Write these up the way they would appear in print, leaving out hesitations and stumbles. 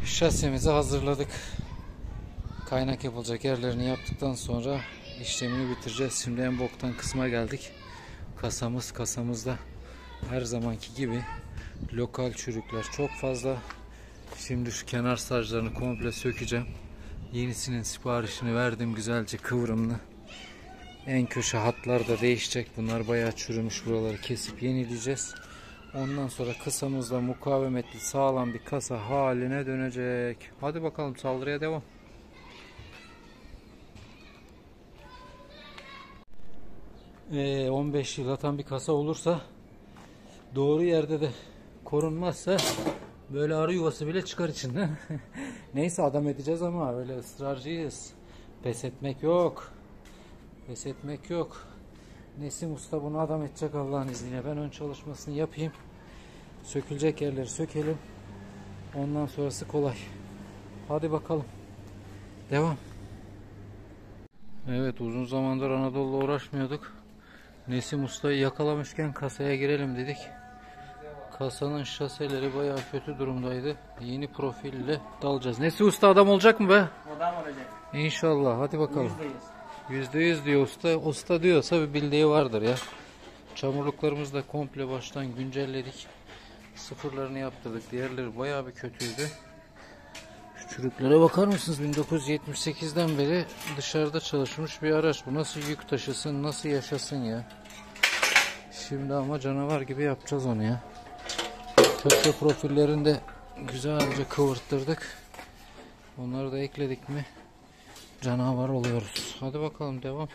Şasemizi hazırladık. Kaynak yapılacak yerlerini yaptıktan sonra işlemini bitireceğiz. Şimdi en boktan kısma geldik. Kasamızda her zamanki gibi lokal çürükler çok fazla. Şimdi şu kenar sarjlarını komple sökeceğim. Yenisinin siparişini verdim, güzelce kıvrımlı. En köşe hatlar da değişecek. Bunlar bayağı çürümüş, buraları kesip yenileyeceğiz. Ondan sonra kasamızda mukavemetli sağlam bir kasa haline dönecek. Hadi bakalım, saldırıya devam. Ee, 15 yıl atan bir kasa olursa, doğru yerde de korunmazsa böyle arı yuvası bile çıkar içinden. Neyse, adam edeceğiz ama öyle ısrarcıyız. Pes etmek yok. Pes etmek yok. Nesim Usta bunu adam edecek Allah'ın izniyle. Ben ön çalışmasını yapayım. Sökülecek yerleri sökelim. Ondan sonrası kolay. Hadi bakalım. Devam. Evet, uzun zamandır Anadolu'la uğraşmıyorduk. Nesim Usta'yı yakalamışken kasaya girelim dedik. Kasanın şaseleri bayağı kötü durumdaydı. Yeni profille dalacağız. Nesim Usta adam olacak mı be? Adam olacak. İnşallah. Hadi bakalım. %100 diyor usta. Usta diyorsa bir bildiği vardır ya. Çamurluklarımızı da komple baştan güncelledik. Sıfırlarını yaptırdık. Diğerleri bayağı bir kötüydü. Şu çürüklere bakar mısınız? 1978'den beri dışarıda çalışmış bir araç. Bu nasıl yük taşısın, nasıl yaşasın ya. Şimdi ama canavar gibi yapacağız onu ya. Köşe profillerini de güzelce kıvırttırdık. Onları da ekledik mi canavar oluyoruz. Hadi bakalım, devam.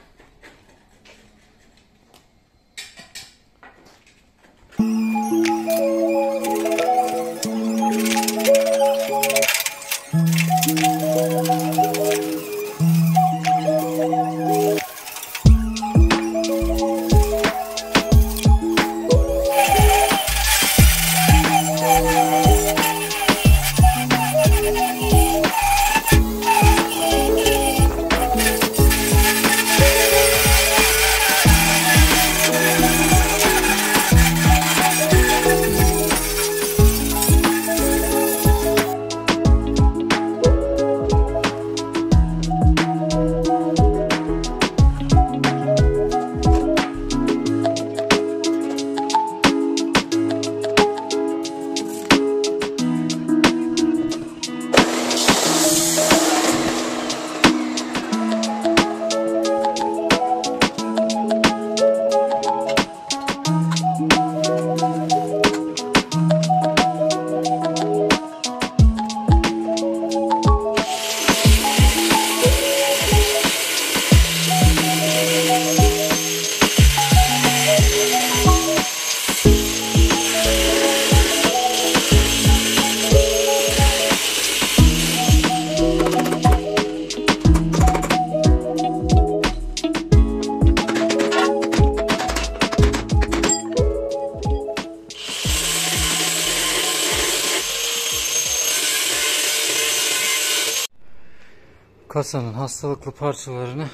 Kasanın hastalıklı parçalarını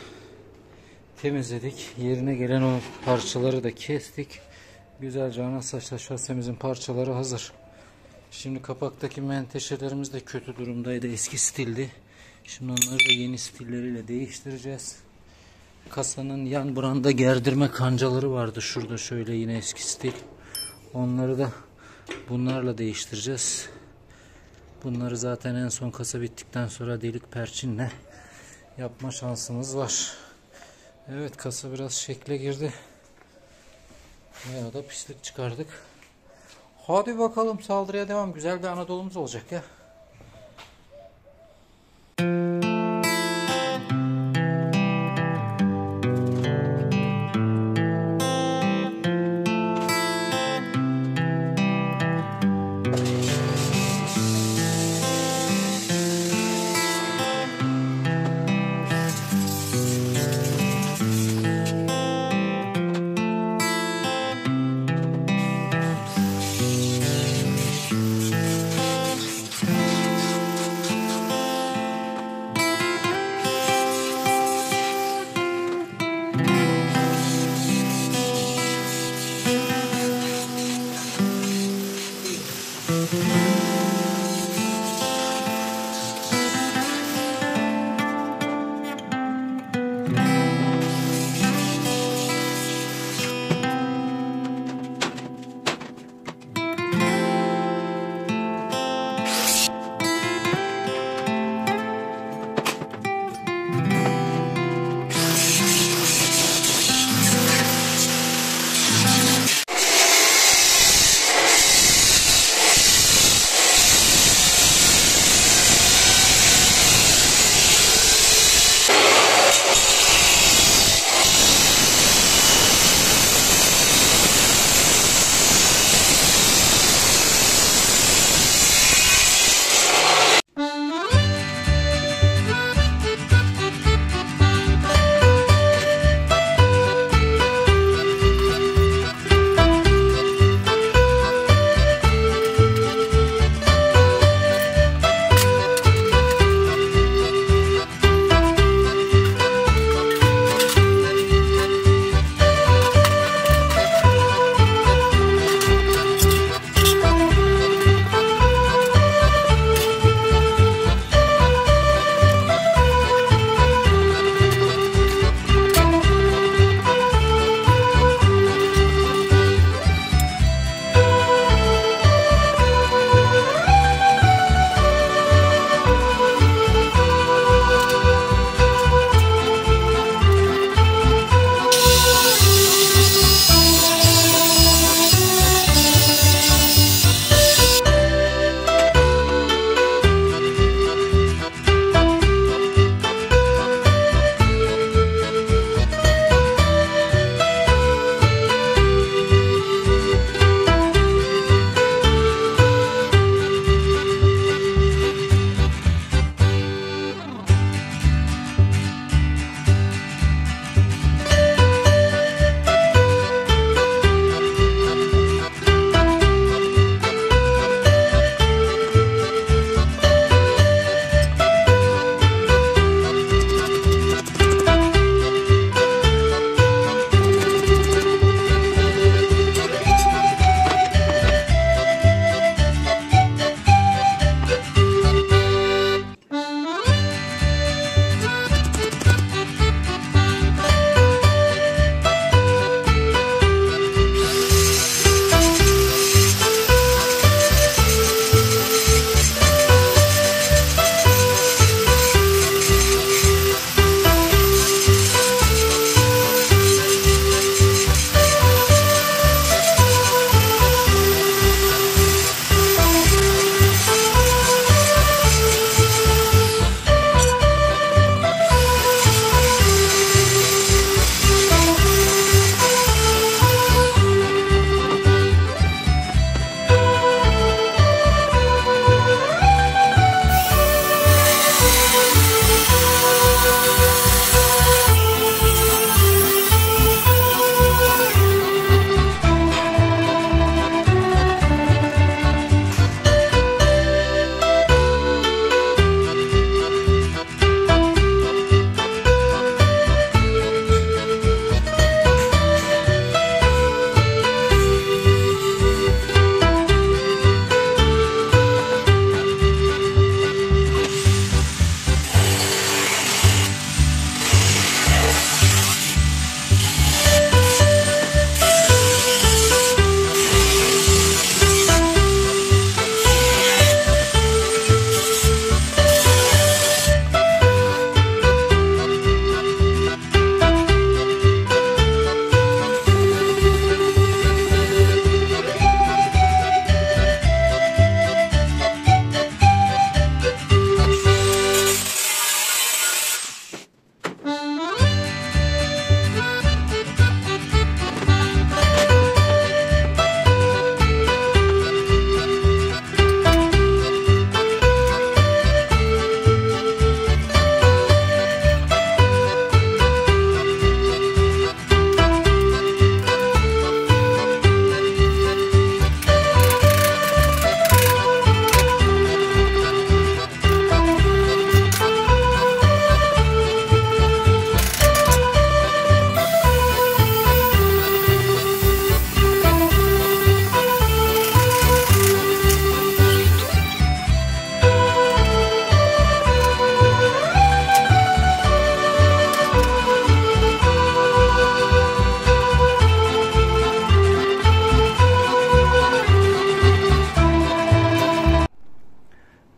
temizledik. Yerine gelen o parçaları da kestik. Güzelce ana saçla şasemizin parçaları hazır. Şimdi kapaktaki menteşelerimiz de kötü durumdaydı. Eski stildi. Şimdi onları da yeni stilleriyle değiştireceğiz. Kasanın yan branda gerdirme kancaları vardı. Şurada şöyle yine eski stil. Onları da bunlarla değiştireceğiz. Bunları zaten en son kasa bittikten sonra delik perçinle yapma şansımız var. Evet, kasa biraz şekle girdi. Ya da pislik çıkardık. Hadi bakalım, saldırıya devam. Güzel bir Anadolu'muz olacak ya.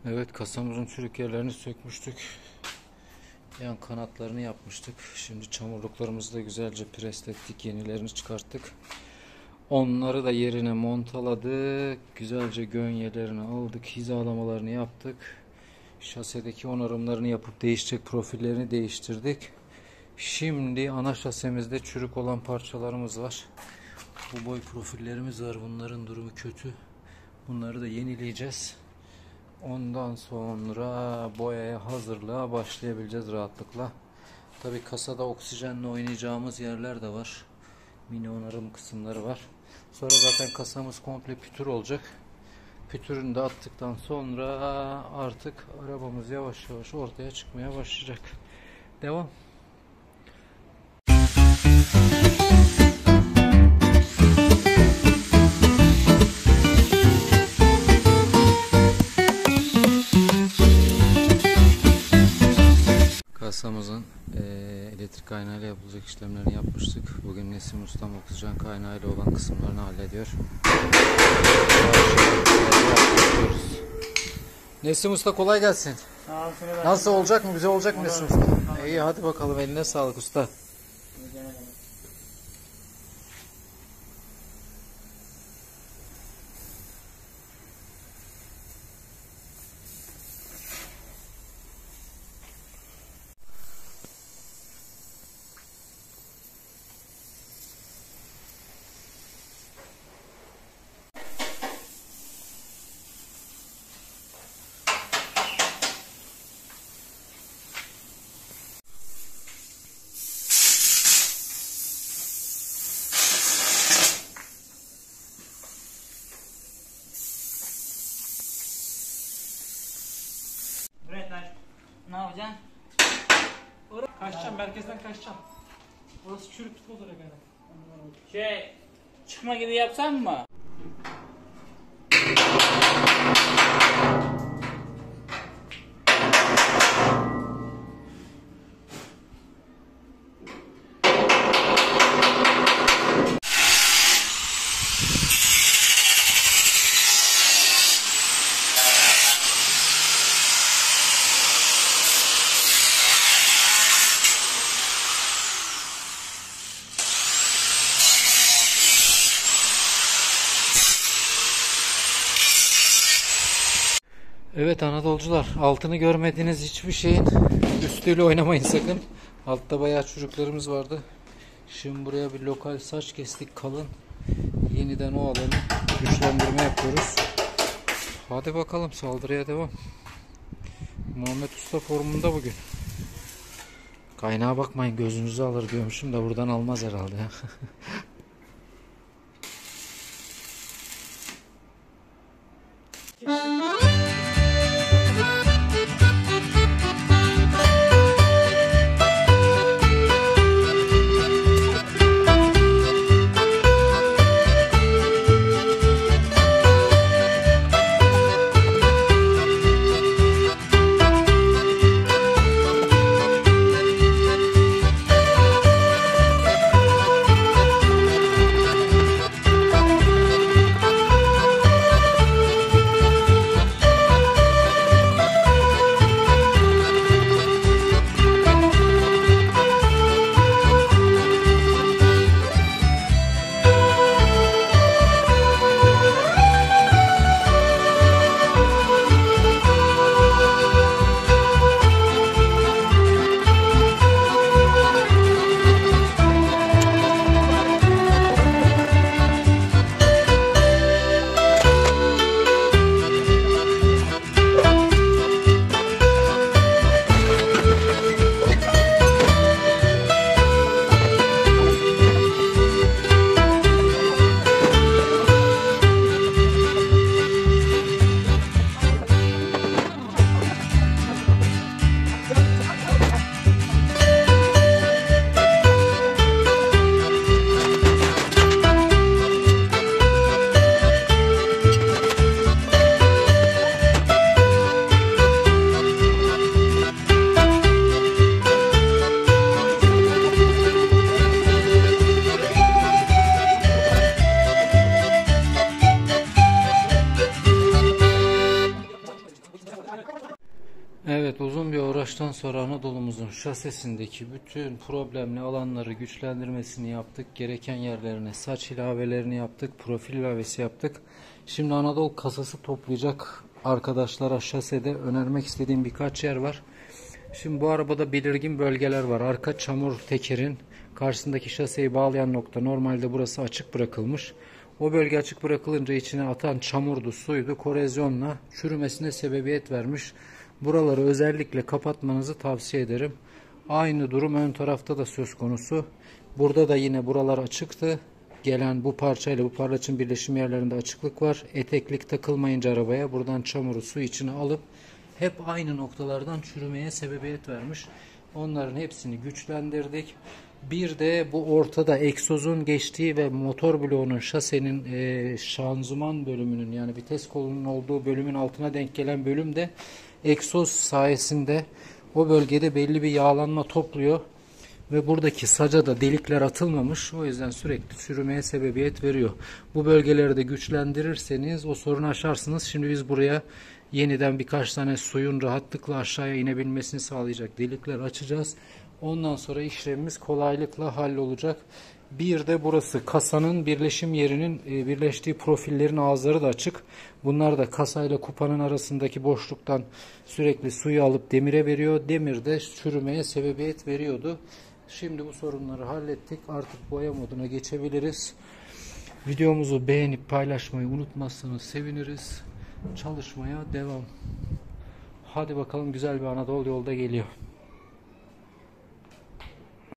Evet, kasamızın çürük yerlerini sökmüştük. Yan kanatlarını yapmıştık. Şimdi çamurluklarımızı da güzelce preslettik. Yenilerini çıkarttık. Onları da yerine montaladık. Güzelce gönyelerini aldık. Hizalamalarını yaptık. Şasedeki onarımlarını yapıp değişecek profillerini değiştirdik. Şimdi ana şasemizde çürük olan parçalarımız var. Bu boy profillerimiz var. Bunların durumu kötü. Bunları da yenileyeceğiz. Ondan sonra boyaya hazırlığa başlayabileceğiz rahatlıkla. Tabi kasada oksijenle oynayacağımız yerler de var. Mini onarım kısımları var. Sonra zaten kasamız komple pütür olacak. Pütürünü de attıktan sonra artık arabamız yavaş yavaş ortaya çıkmaya başlayacak. Devam. Kasamızın elektrik kaynağıyla yapılacak işlemlerini yapmıştık. Bugün Nesim Ustam oksijen kaynağıyla olan kısımlarını hallediyor. Nesim Usta kolay gelsin. Nasıl olacak mı? Güzel olacak mı Nesim Usta? İyi, hadi bakalım, eline sağlık usta. Ne yapacaksın? Kaçacağım, merkezden kaçacağım. Orası çürük futbol olarak Çıkma gibi yapsan mı? Evet Anadolucular, altını görmediğiniz hiçbir şeyin üstüyle oynamayın sakın. Altta bayağı çocuklarımız vardı. Şimdi buraya bir lokal saç kestik kalın. Yeniden o alanı güçlendirme yapıyoruz. Hadi bakalım, saldırıya devam. Muhammed Usta formunda bugün. Kaynağa bakmayın, gözünüzü alır diyormuşum da buradan almaz herhalde ya. Evet, uzun bir uğraştan sonra Anadolu'muzun şasesindeki bütün problemli alanları güçlendirmesini yaptık. Gereken yerlerine saç ilavelerini yaptık. Profil ilavesi yaptık. Şimdi Anadolu kasası toplayacak arkadaşlara şasede önermek istediğim birkaç yer var. Şimdi bu arabada belirgin bölgeler var. Arka çamur tekerin karşısındaki şaseyi bağlayan nokta, normalde burası açık bırakılmış. O bölge açık bırakılınca içine atan çamurdu, suydu, korozyonla çürümesine sebebiyet vermiş. Buraları özellikle kapatmanızı tavsiye ederim. Aynı durum ön tarafta da söz konusu. Burada da yine buralar açıktı. Gelen bu parçayla bu parlaçın birleşim yerlerinde açıklık var. Eteklik takılmayınca arabaya buradan çamuru su içine alıp hep aynı noktalardan çürümeye sebebiyet vermiş. Onların hepsini güçlendirdik. Bir de bu ortada egzozun geçtiği ve motor bloğunun, şasenin şanzıman bölümünün, yani vites kolunun olduğu bölümün altına denk gelen bölümde egzoz sayesinde o bölgede belli bir yağlanma topluyor ve buradaki saca da delikler atılmamış. O yüzden sürekli çürümeye sebebiyet veriyor. Bu bölgeleri de güçlendirirseniz o sorunu aşarsınız. Şimdi biz buraya yeniden birkaç tane suyun rahatlıkla aşağıya inebilmesini sağlayacak delikler açacağız. Ondan sonra işlemimiz kolaylıkla hallolacak. Bir de burası kasanın birleşim yerinin birleştiği profillerin ağızları da açık. Bunlar da kasayla kupanın arasındaki boşluktan sürekli suyu alıp demire veriyor. Demir de çürümeye sebebiyet veriyordu. Şimdi bu sorunları hallettik. Artık boya moduna geçebiliriz. Videomuzu beğenip paylaşmayı unutmazsanız seviniriz. Çalışmaya devam. Hadi bakalım, güzel bir Anadolu yolda geliyor.